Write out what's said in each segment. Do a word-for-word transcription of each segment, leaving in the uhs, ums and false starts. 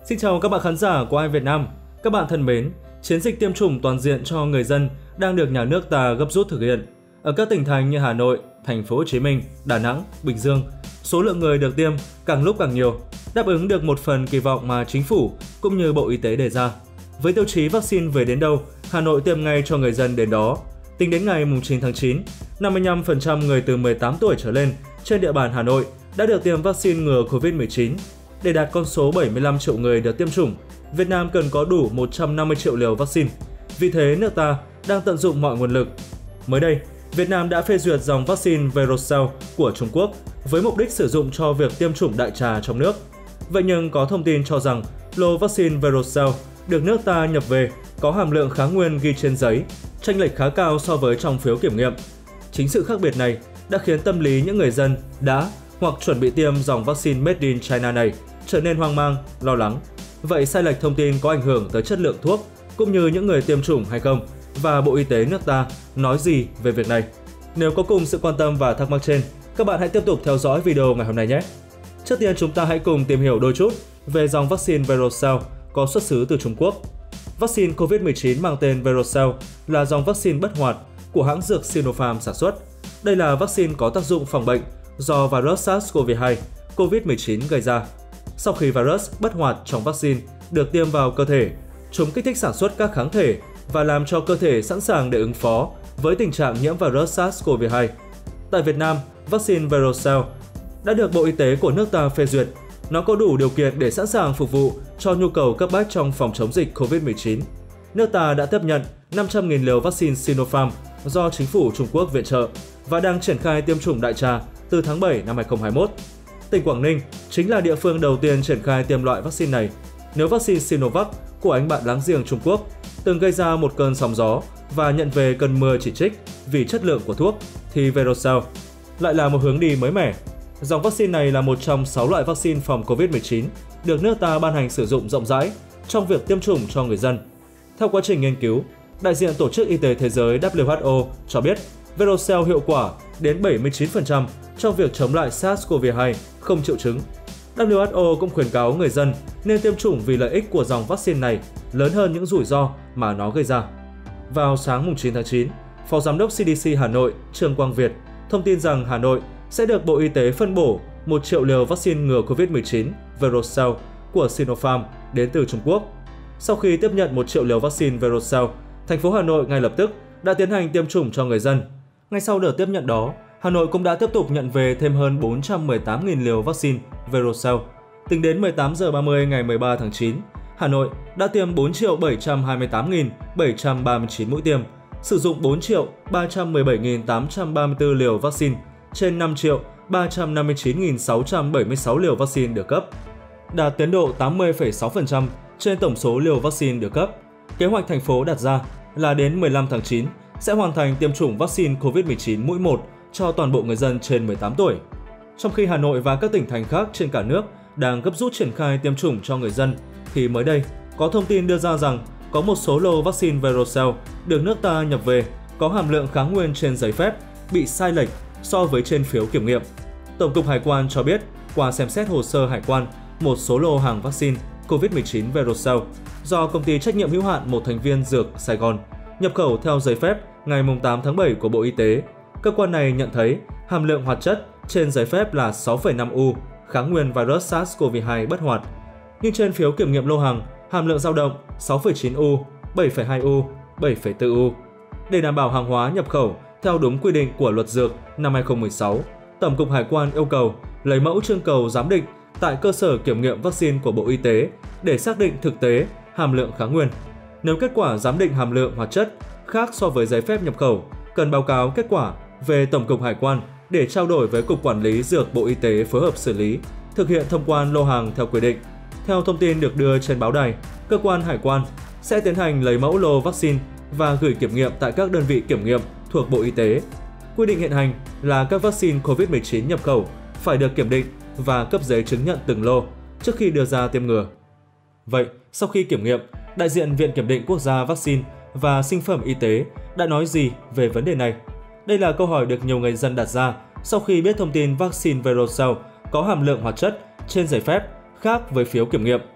Xin chào các bạn khán giả của i Việt Nam. Các bạn thân mến, chiến dịch tiêm chủng toàn diện cho người dân đang được nhà nước ta gấp rút thực hiện. Ở các tỉnh thành như Hà Nội, Thành phố Hồ Chí Minh, Đà Nẵng, Bình Dương, số lượng người được tiêm càng lúc càng nhiều, đáp ứng được một phần kỳ vọng mà chính phủ cũng như Bộ Y tế đề ra. Với tiêu chí vaccine về đến đâu, Hà Nội tiêm ngay cho người dân đến đó. Tính đến ngày chín tháng chín, năm mươi lăm phần trăm người từ mười tám tuổi trở lên trên địa bàn Hà Nội đã được tiêm vaccine ngừa Covid mười chín. Để đạt con số bảy mươi lăm triệu người được tiêm chủng, Việt Nam cần có đủ một trăm năm mươi triệu liều vaccine. Vì thế, nước ta đang tận dụng mọi nguồn lực. Mới đây, Việt Nam đã phê duyệt dòng vaccine Verocell của Trung Quốc với mục đích sử dụng cho việc tiêm chủng đại trà trong nước. Vậy nhưng có thông tin cho rằng lô vaccine Verocell được nước ta nhập về có hàm lượng kháng nguyên ghi trên giấy, chênh lệch khá cao so với trong phiếu kiểm nghiệm. Chính sự khác biệt này đã khiến tâm lý những người dân đã hoặc chuẩn bị tiêm dòng vaccine Made in China này trở nên hoang mang, lo lắng. Vậy sai lệch thông tin có ảnh hưởng tới chất lượng thuốc cũng như những người tiêm chủng hay không? Và Bộ Y tế nước ta nói gì về việc này? Nếu có cùng sự quan tâm và thắc mắc trên, các bạn hãy tiếp tục theo dõi video ngày hôm nay nhé! Trước tiên chúng ta hãy cùng tìm hiểu đôi chút về dòng vaccine Verocell có xuất xứ từ Trung Quốc. Vaccine Covid mười chín mang tên Verocell là dòng vaccine bất hoạt của hãng dược Sinopharm sản xuất. Đây là vaccine có tác dụng phòng bệnh do virus SARS-xê o vê hai, Covid mười chín gây ra. Sau khi virus bất hoạt trong vaccine được tiêm vào cơ thể, chúng kích thích sản xuất các kháng thể và làm cho cơ thể sẵn sàng để ứng phó với tình trạng nhiễm virus SARS-xê o vê hai. Tại Việt Nam, vaccine Verocell đã được Bộ Y tế của nước ta phê duyệt. Nó có đủ điều kiện để sẵn sàng phục vụ cho nhu cầu cấp bách trong phòng chống dịch Covid mười chín. Nước ta đã tiếp nhận năm trăm nghìn liều vaccine Sinopharm do chính phủ Trung Quốc viện trợ và đang triển khai tiêm chủng đại trà từ tháng bảy năm hai nghìn không trăm hai mươi mốt. Tỉnh Quảng Ninh chính là địa phương đầu tiên triển khai tiêm loại vaccine này. Nếu vaccine Sinovac của anh bạn láng giềng Trung Quốc từng gây ra một cơn sóng gió và nhận về cơn mưa chỉ trích vì chất lượng của thuốc, thì Verocell lại là một hướng đi mới mẻ. Dòng vaccine này là một trong sáu loại vaccine phòng Covid mười chín được nước ta ban hành sử dụng rộng rãi trong việc tiêm chủng cho người dân. Theo quá trình nghiên cứu, đại diện Tổ chức Y tế Thế giới W H O cho biết Verocell hiệu quả đến bảy mươi chín phần trăm trong việc chống lại SARS-xê o vê hai không triệu chứng. W H O cũng khuyến cáo người dân nên tiêm chủng vì lợi ích của dòng vaccine này lớn hơn những rủi ro mà nó gây ra. Vào sáng chín tháng chín, Phó Giám đốc C D C Hà Nội Trương Quang Việt thông tin rằng Hà Nội sẽ được Bộ Y tế phân bổ một triệu liều vaccine ngừa Covid mười chín Verocell của Sinopharm đến từ Trung Quốc. Sau khi tiếp nhận một triệu liều vaccine Verocell, thành phố Hà Nội ngay lập tức đã tiến hành tiêm chủng cho người dân. Ngay sau đợt tiếp nhận đó, Hà Nội cũng đã tiếp tục nhận về thêm hơn bốn trăm mười tám nghìn liều vaccine Verocell. Tính đến mười tám giờ ba mươi ngày mười ba tháng chín, Hà Nội đã tiêm bốn triệu bảy trăm hai mươi tám nghìn bảy trăm ba mươi chín mũi tiêm, sử dụng bốn triệu ba trăm mười bảy nghìn tám trăm ba mươi tư liều vaccine trên năm triệu ba trăm năm mươi chín nghìn sáu trăm bảy mươi sáu liều vaccine được cấp, đạt tiến độ tám mươi phẩy sáu phần trăm trên tổng số liều vaccine được cấp. Kế hoạch thành phố đặt ra là đến mười lăm tháng chín sẽ hoàn thành tiêm chủng vaccine Covid mười chín mũi một cho toàn bộ người dân trên mười tám tuổi. Trong khi Hà Nội và các tỉnh thành khác trên cả nước đang gấp rút triển khai tiêm chủng cho người dân, thì mới đây có thông tin đưa ra rằng có một số lô vaccine Verocell được nước ta nhập về có hàm lượng kháng nguyên trên giấy phép bị sai lệch so với trên phiếu kiểm nghiệm. Tổng cục Hải quan cho biết, qua xem xét hồ sơ hải quan, một số lô hàng vaccine Covid mười chín Verocell do Công ty trách nhiệm hữu hạn một thành viên dược Sài Gòn nhập khẩu theo giấy phép ngày tám tháng bảy của Bộ Y tế, cơ quan này nhận thấy hàm lượng hoạt chất trên giấy phép là sáu phẩy năm u, kháng nguyên virus SARS-xê o vê hai bất hoạt. Nhưng trên phiếu kiểm nghiệm lô hàng, hàm lượng dao động sáu phẩy chín u, bảy phẩy hai u, bảy phẩy bốn u. Để đảm bảo hàng hóa nhập khẩu theo đúng quy định của Luật Dược năm hai nghìn không trăm mười sáu, Tổng cục Hải quan yêu cầu lấy mẫu trưng cầu giám định tại cơ sở kiểm nghiệm vaccine của Bộ Y tế để xác định thực tế hàm lượng kháng nguyên. Nếu kết quả giám định hàm lượng hoạt chất khác so với giấy phép nhập khẩu, cần báo cáo kết quả về Tổng cục Hải quan để trao đổi với Cục Quản lý Dược Bộ Y tế phối hợp xử lý, thực hiện thông quan lô hàng theo quy định. Theo thông tin được đưa trên báo đài, cơ quan hải quan sẽ tiến hành lấy mẫu lô vaccine và gửi kiểm nghiệm tại các đơn vị kiểm nghiệm thuộc Bộ Y tế. Quy định hiện hành là các vaccine Covid mười chín nhập khẩu phải được kiểm định và cấp giấy chứng nhận từng lô trước khi đưa ra tiêm ngừa. Vậy, sau khi kiểm nghiệm, đại diện Viện Kiểm định Quốc gia Vaccine và Sinh phẩm Y tế đã nói gì về vấn đề này? Đây là câu hỏi được nhiều người dân đặt ra sau khi biết thông tin vaccine Verocell có hàm lượng hoạt chất trên giấy phép khác với phiếu kiểm nghiệm.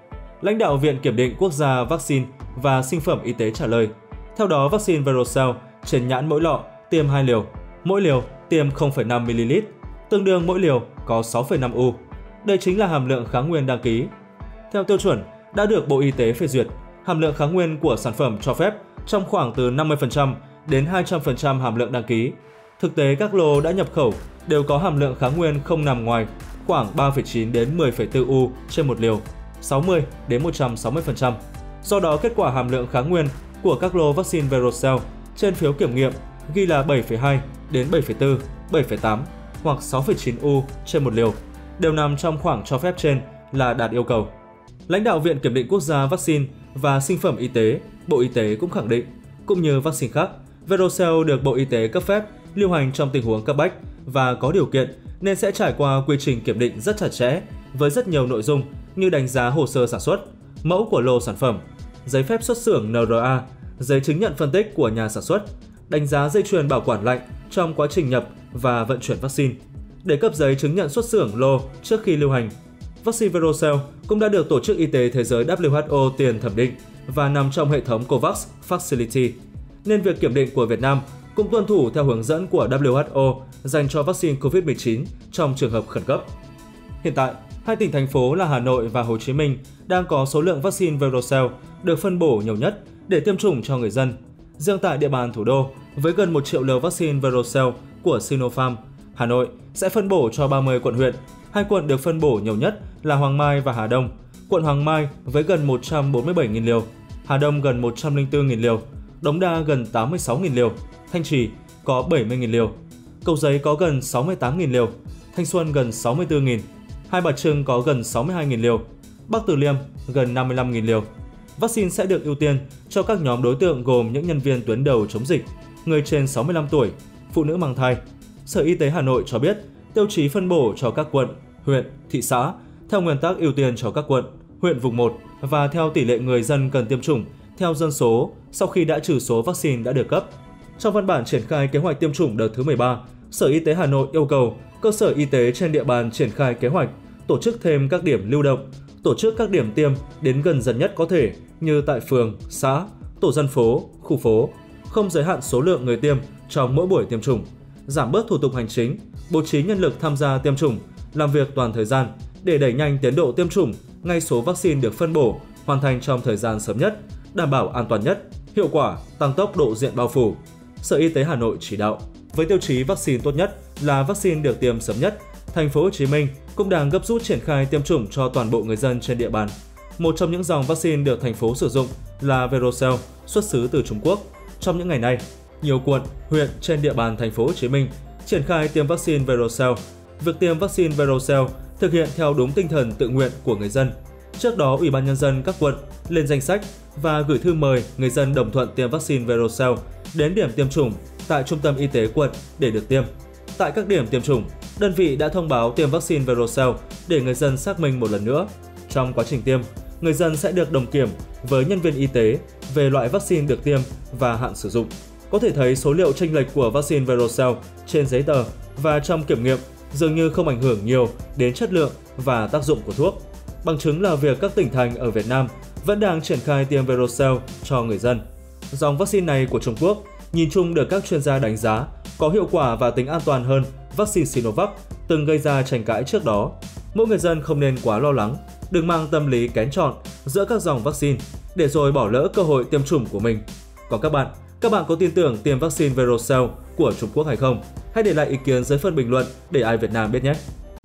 Lãnh đạo Viện Kiểm định Quốc gia Vaccine và Sinh phẩm Y tế trả lời, theo đó vaccine Verocell trên nhãn mỗi lọ tiêm hai liều, mỗi liều tiêm không phẩy năm mi-li-lít, tương đương mỗi liều có sáu phẩy năm u. Đây chính là hàm lượng kháng nguyên đăng ký. Theo tiêu chuẩn đã được Bộ Y tế phê duyệt, hàm lượng kháng nguyên của sản phẩm cho phép trong khoảng từ năm mươi phần trăm đến hai trăm phần trăm hàm lượng đăng ký. Thực tế các lô đã nhập khẩu đều có hàm lượng kháng nguyên không nằm ngoài khoảng ba phẩy chín đến mười phẩy bốn u trên một liều, sáu mươi đến một trăm sáu mươi phần trăm. Do đó kết quả hàm lượng kháng nguyên của các lô vaccine Verocell trên phiếu kiểm nghiệm ghi là bảy phẩy hai đến bảy phẩy bốn, bảy phẩy tám hoặc sáu phẩy chín u trên một liều, đều nằm trong khoảng cho phép trên là đạt yêu cầu. Lãnh đạo Viện Kiểm định Quốc gia Vaccine và Sinh phẩm Y tế, Bộ Y tế cũng khẳng định, cũng như vaccine khác, Verocell được Bộ Y tế cấp phép lưu hành trong tình huống cấp bách và có điều kiện nên sẽ trải qua quy trình kiểm định rất chặt chẽ với rất nhiều nội dung như đánh giá hồ sơ sản xuất, mẫu của lô sản phẩm, giấy phép xuất xưởng en rờ a, giấy chứng nhận phân tích của nhà sản xuất, đánh giá dây chuyền bảo quản lạnh trong quá trình nhập và vận chuyển vaccine, để cấp giấy chứng nhận xuất xưởng lô trước khi lưu hành. Vaccine Verocell cũng đã được Tổ chức Y tế Thế giới W H O tiền thẩm định và nằm trong hệ thống COVAX Facility, nên việc kiểm định của Việt Nam cũng tuân thủ theo hướng dẫn của W H O dành cho vaccine covid mười chín trong trường hợp khẩn cấp. Hiện tại, hai tỉnh thành phố là Hà Nội và Hồ Chí Minh đang có số lượng vaccine Verocell được phân bổ nhiều nhất để tiêm chủng cho người dân. Riêng tại địa bàn thủ đô, với gần một triệu liều vaccine Verocell của Sinopharm, Hà Nội sẽ phân bổ cho ba mươi quận huyện. Hai quận được phân bổ nhiều nhất là Hoàng Mai và Hà Đông. Quận Hoàng Mai với gần một trăm bốn mươi bảy nghìn liều, Hà Đông gần một trăm lẻ bốn nghìn liều, Đống Đa gần tám mươi sáu nghìn liều, Thanh Trì có bảy mươi nghìn liều, Cầu Giấy có gần sáu mươi tám nghìn liều, Thanh Xuân gần sáu mươi tư nghìn, Hai Bà Trưng có gần sáu mươi hai nghìn liều, Bắc Từ Liêm gần năm mươi lăm nghìn liều. Vaccine sẽ được ưu tiên cho các nhóm đối tượng gồm những nhân viên tuyến đầu chống dịch, người trên sáu mươi lăm tuổi, phụ nữ mang thai. Sở Y tế Hà Nội cho biết, tiêu chí phân bổ cho các quận, huyện, thị xã theo nguyên tắc ưu tiên cho các quận, huyện vùng một và theo tỷ lệ người dân cần tiêm chủng theo dân số sau khi đã trừ số vaccine đã được cấp. Trong văn bản triển khai kế hoạch tiêm chủng đợt thứ mười ba, Sở Y tế Hà Nội yêu cầu cơ sở y tế trên địa bàn triển khai kế hoạch, tổ chức thêm các điểm lưu động, tổ chức các điểm tiêm đến gần dần nhất có thể như tại phường, xã, tổ dân phố, khu phố, không giới hạn số lượng người tiêm trong mỗi buổi tiêm chủng, giảm bớt thủ tục hành chính, bố trí nhân lực tham gia tiêm chủng, làm việc toàn thời gian để đẩy nhanh tiến độ tiêm chủng ngay số vaccine được phân bổ, hoàn thành trong thời gian sớm nhất, đảm bảo an toàn nhất, hiệu quả, tăng tốc độ diện bao phủ. Sở Y tế Hà Nội chỉ đạo, với tiêu chí vaccine tốt nhất là vaccine được tiêm sớm nhất, Thành phố Hồ Chí Minh cũng đang gấp rút triển khai tiêm chủng cho toàn bộ người dân trên địa bàn. Một trong những dòng vaccine được thành phố sử dụng là Verocell, xuất xứ từ Trung Quốc. Trong những ngày này, nhiều quận, huyện trên địa bàn Thành phố Hồ Chí Minh triển khai tiêm vaccine Verocell. Việc tiêm vaccine Verocell thực hiện theo đúng tinh thần tự nguyện của người dân. Trước đó, Ủy ban Nhân dân các quận lên danh sách và gửi thư mời người dân đồng thuận tiêm vaccine Verocell đến điểm tiêm chủng tại Trung tâm Y tế quận để được tiêm. Tại các điểm tiêm chủng, đơn vị đã thông báo tiêm vaccine Verocell để người dân xác minh một lần nữa. Trong quá trình tiêm, người dân sẽ được đồng kiểm với nhân viên y tế về loại vaccine được tiêm và hạn sử dụng. Có thể thấy số liệu chênh lệch của vaccine Verocell trên giấy tờ và trong kiểm nghiệm dường như không ảnh hưởng nhiều đến chất lượng và tác dụng của thuốc. Bằng chứng là việc các tỉnh thành ở Việt Nam vẫn đang triển khai tiêm Verocell cho người dân. Dòng vaccine này của Trung Quốc nhìn chung được các chuyên gia đánh giá có hiệu quả và tính an toàn hơn vaccine Sinovac từng gây ra tranh cãi trước đó. Mỗi người dân không nên quá lo lắng, đừng mang tâm lý kén chọn giữa các dòng vaccine để rồi bỏ lỡ cơ hội tiêm chủng của mình. Còn các bạn, các bạn có tin tưởng tiêm vaccine Verocell của Trung Quốc hay không? Hãy để lại ý kiến dưới phần bình luận để ai Việt Nam biết nhé!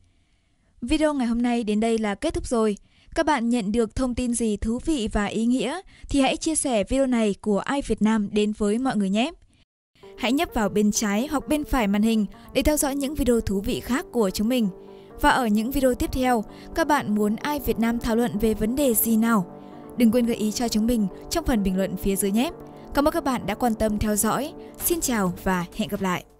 Video ngày hôm nay đến đây là kết thúc rồi. Các bạn nhận được thông tin gì thú vị và ý nghĩa thì hãy chia sẻ video này của i Việt Nam đến với mọi người nhé! Hãy nhấp vào bên trái hoặc bên phải màn hình để theo dõi những video thú vị khác của chúng mình. Và ở những video tiếp theo, các bạn muốn i Việt Nam thảo luận về vấn đề gì nào? Đừng quên gợi ý cho chúng mình trong phần bình luận phía dưới nhé! Cảm ơn các bạn đã quan tâm theo dõi. Xin chào và hẹn gặp lại!